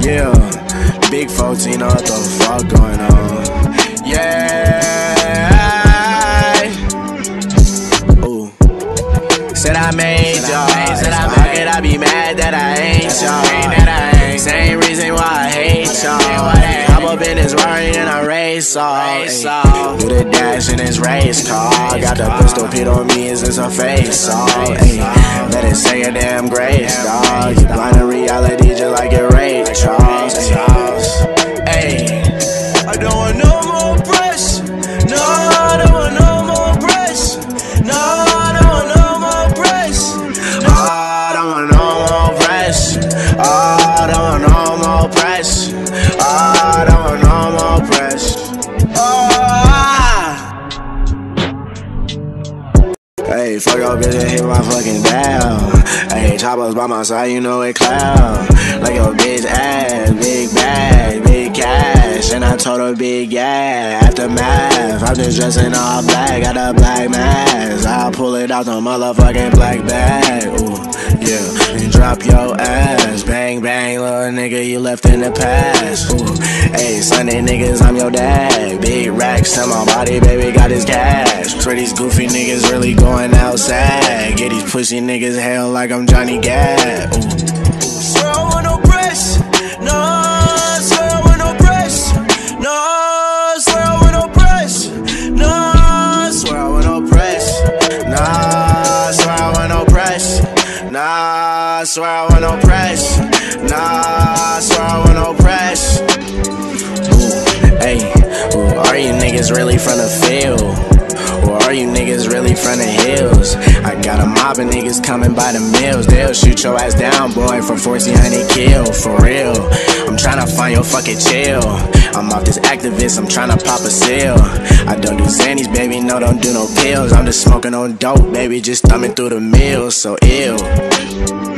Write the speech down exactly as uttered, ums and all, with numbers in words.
Yeah, big fourteen, what the fuck going on? Yeah. Ooh. Said I made y'all. Said I How could I be mad that I ain't y'all? Same reason why I hate y'all. Hop up in this Rari and I race all. Do the dash in this race car. Got the pistol pit on me, it's just a face off. Better say a damn grace, dog. You blind to reality just like your Ray Charles. Hey, I don't want no more press. No, I don't want no more press. No, I don't want no more press. Oh, I don't want no more press. Oh, I don't want no more press. Oh, I don't want no more press. Oh, hey, fuck your bitch and hit my fucking down. Hey, choppers by my side, you know it cloud. Like your bitch ass, big bag, big cash. And I told her big yeah, aftermath. I'm just dressing all black, got a black mask. I'll pull it out the motherfucking black bag. Ooh, yeah, and drop your ass. Bang, bang, little nigga, you left in the past. Ooh, hey, Sunday niggas, I'm your dad. Big racks to my body, baby, got his cash. For these goofy niggas really going outside. Get these pussy niggas hell like I'm Johnny Gad. Ooh. Swear I want no press. No, swear I want no press. No, swear I want no press. No, Swear I want no press. Nah, swear I want no press. Nah, swear I want no press. Nah, swear I want no press. Ooh, hey, ooh, are you niggas really from the field? Or are you niggas really from the hills? I got a mob of niggas coming by the mills. They'll shoot your ass down, boy, for fourteen hundred kill, for real. I'm tryna find your fucking chill. I'm off this activist, I'm tryna pop a seal. I don't do Xannies, baby, no, don't do no pills. I'm just smoking on dope, baby, just thumbing through the mills, so ill.